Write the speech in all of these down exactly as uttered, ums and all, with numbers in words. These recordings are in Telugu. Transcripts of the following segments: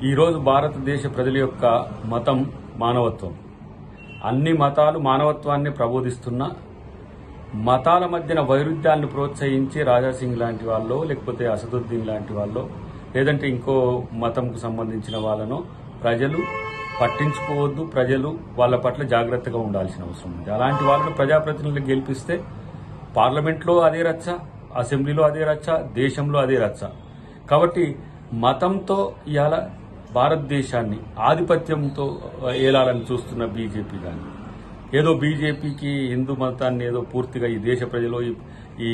ఈరోజు భారతదేశ ప్రజల యొక్క మతం మానవత్వం. అన్ని మతాలు మానవత్వాన్ని ప్రబోధిస్తున్న మతాల మధ్యన వైరుధ్యాలను ప్రోత్సహించి రాజాసింగ్ లాంటి వాళ్ళు, లేకపోతే అసదుద్దీన్ లాంటి వాళ్ళు, లేదంటే ఇంకో మతంకు సంబంధించిన వాళ్ళను ప్రజలు పట్టించుకోవద్దు. ప్రజలు వాళ్ళ పట్ల జాగ్రత్తగా ఉండాల్సిన అవసరం ఉంది. అలాంటి వాళ్ళను ప్రజాప్రతినిధులు గెలిపిస్తే పార్లమెంట్లో అదే రచ్చ, అసెంబ్లీలో అదే రచ్చ, దేశంలో అదే రచ్చ. కాబట్టి మతంతో ఇవాళ భారతదేశాన్ని ఆధిపత్యంతో ఏలాలని చూస్తున్న బీజేపీ కానీ, ఏదో బీజేపీకి హిందూ మతాన్ని ఏదో పూర్తిగా ఈ దేశ ప్రజలు ఈ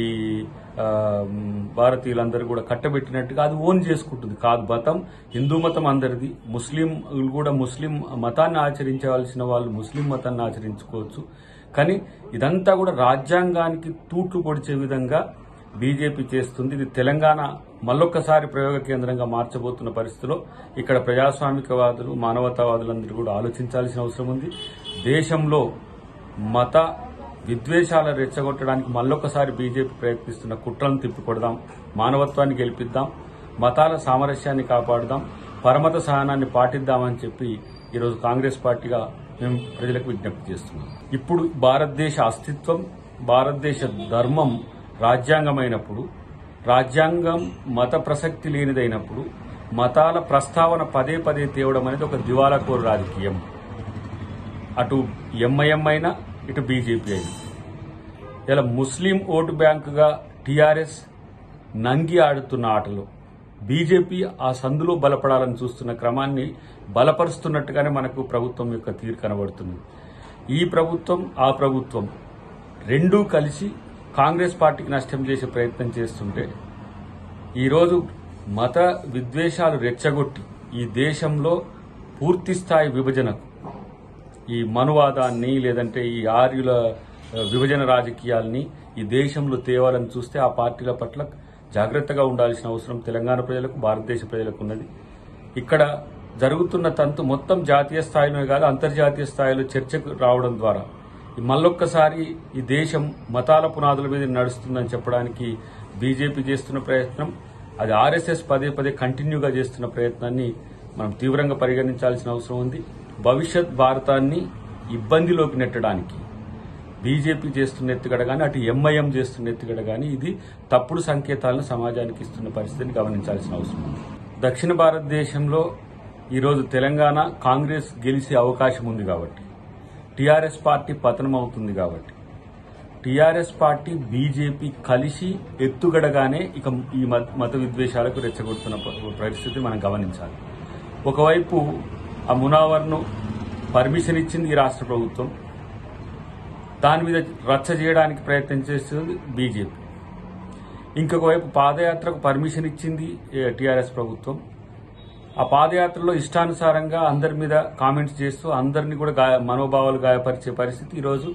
భారతీయులందరూ కూడా కట్టబెట్టినట్టుగా అది ఓన్ చేసుకుంటుంది. కాదు, మతం హిందూ మతం అందరిది. ముస్లిం కూడా ముస్లిం మతాన్ని ఆచరించవలసిన వాళ్ళు ముస్లిం మతాన్ని ఆచరించుకోవచ్చు. కానీ ఇదంతా కూడా రాజ్యాంగానికి తూట్లు పొడిచే విధంగా బీజేపీ చేస్తుంది. ఇది తెలంగాణ మళ్ళొక్కసారి ప్రయోగ కేంద్రంగా మార్చబోతున్న పరిస్థితిలో ఇక్కడ ప్రజాస్వామికవాదులు, మానవతావాదులందరూ కూడా ఆలోచించాల్సిన అవసరం ఉంది. దేశంలో మత విద్వేషాలను రెచ్చగొట్టడానికి మళ్ళొక్కసారి బీజేపీ ప్రయత్నిస్తున్న కుట్రలను తిప్పికొడదాం, మానవత్వాన్ని గెలిపిద్దాం, మతాల సామరస్యాన్ని కాపాడుదాం, పరమత సహనాన్ని పాటిద్దామని చెప్పి ఈరోజు కాంగ్రెస్ పార్టీగా మేము ప్రజలకు విజ్ఞప్తి చేస్తున్నాం. ఇప్పుడు భారతదేశ అస్తిత్వం, భారతదేశ ధర్మం రాజ్యాంగమైనప్పుడు, రాజ్యాంగం మత ప్రసక్తి లేనిదైనప్పుడు మతాల ప్రస్తావన పదే పదే తేవడం అనేది ఒక దివాలాకోరు రాజకీయం. అటు ఎంఐఎం అయినా, ఇటు బీజేపీ అయినా ఇలా ముస్లిం ఓటు బ్యాంకుగా టీఆర్ఎస్ నంగి ఆడుతున్న ఆటలో బీజేపీ ఆ సందులో బలపడాలని చూస్తున్న క్రమాన్ని బలపరుస్తున్నట్టుగానే మనకు ప్రభుత్వం యొక్క తీరు కనబడుతుంది. ఈ ప్రభుత్వం, ఆ ప్రభుత్వం రెండూ కలిసి కాంగ్రెస్ పార్టీకి నష్టం చేసే ప్రయత్నం చేస్తుంటే, ఈరోజు మత విద్వేషాలు రెచ్చగొట్టి ఈ దేశంలో పూర్తిస్థాయి విభజనకు, ఈ మనువాదాన్ని లేదంటే ఈ ఆర్యుల విభజన రాజకీయాల్ని ఈ దేశంలో తేవాలని చూస్తే ఆ పార్టీల పట్ల జాగ్రత్తగా ఉండాల్సిన అవసరం తెలంగాణ ప్రజలకు, భారతదేశ ప్రజలకు ఉన్నది. ఇక్కడ జరుగుతున్న తంతు మొత్తం జాతీయ స్థాయిలో కాదు, అంతర్జాతీయ స్థాయిలో చర్చకు రావడం ద్వారా మళ్ళొక్కసారి ఈ దేశం మతాల పునాదుల మీద నడుస్తుందని చెప్పడానికి బీజేపీ చేస్తున్న ప్రయత్నం, అది ఆర్ఎస్ఎస్ పదే పదే కంటిన్యూగా చేస్తున్న ప్రయత్నాన్ని మనం తీవ్రంగా పరిగణించాల్సిన అవసరం ఉంది. భవిష్యత్ భారతాన్ని ఇబ్బందిలోకి నెట్టడానికి బీజేపీ చేస్తున్న ఎత్తుగడ కానీ, అటు ఎంఐఎం చేస్తున్న ఎత్తుగడ కానీ ఇది తప్పుడు సంకేతాలను సమాజానికి ఇస్తున్న పరిస్థితిని గమనించాల్సిన అవసరం ఉంది. దక్షిణ భారతదేశంలో ఈరోజు తెలంగాణ కాంగ్రెస్ గెలిచే అవకాశం ఉంది కాబట్టి, టీఆర్ఎస్ పార్టీ పతనం అవుతుంది కాబట్టి, టీఆర్ఎస్ పార్టీ బీజేపీ కలిసి ఎత్తుగడగానే ఇక ఈ మత విద్వేషాలకు రెచ్చగొడుతున్న పరిస్థితి మనం గమనించాలి. ఒకవైపు ఆ మునావర్ను పర్మిషన్ ఇచ్చింది ఈ రాష్ట్ర ప్రభుత్వం, దాని మీద రచ్చ చేయడానికి ప్రయత్నం చేస్తుంది బీజేపీ. ఇంకొక వైపు పాదయాత్రకు పర్మిషన్ ఇచ్చింది టీఆర్ఎస్ ప్రభుత్వం. ఆ పాదయాత్రలో ఇష్టానుసారంగా అందరి మీద కామెంట్స్ చేస్తూ అందరినీ కూడా గాయ మనోభావాలు గాయపరిచే పరిస్థితి ఈరోజు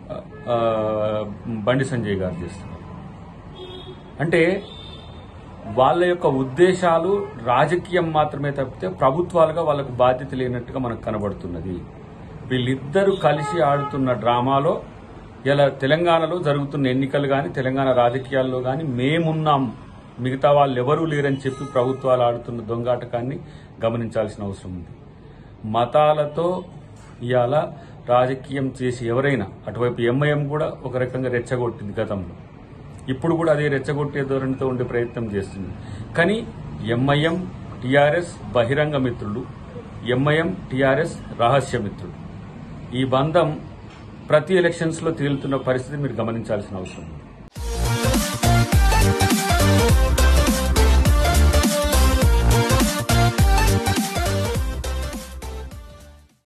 బండి సంజయ్ గారు చేస్తున్నారు. అంటే వాళ్ళ యొక్క ఉద్దేశాలు రాజకీయం మాత్రమే తప్పితే ప్రభుత్వాలుగా వాళ్ళకు బాధ్యత లేనట్టుగా మనకు కనబడుతున్నది. వీళ్ళిద్దరూ కలిసి ఆడుతున్న డ్రామాలో ఇలా తెలంగాణలో జరుగుతున్న ఎన్నికలు కానీ, తెలంగాణ రాజకీయాల్లో కానీ మేమున్నాం, మిగతా వాళ్ళు ఎవరూ లేరని చెప్పి ప్రభుత్వాలు ఆడుతున్న దొంగాటకాన్ని గమనించాల్సిన అవసరం ఉంది. మతాలతో ఇవాళ రాజకీయం చేసి ఎవరైనా, అటువైపు ఎంఐఎం కూడా ఒక రకంగా రెచ్చగొట్టింది గతంలో, ఇప్పుడు కూడా అదే రెచ్చగొట్టే ధోరణితో ఉండే ప్రయత్నం చేస్తుంది. కానీ ఎంఐఎం టీఆర్ఎస్ బహిరంగ మిత్రులు, ఎంఐఎం టీఆర్ఎస్ రహస్య మిత్రులు. ఈ బంధం ప్రతి ఎలక్షన్స్ లో తేలుతున్న పరిస్థితి మీరు గమనించాల్సిన అవసరం ఉంది.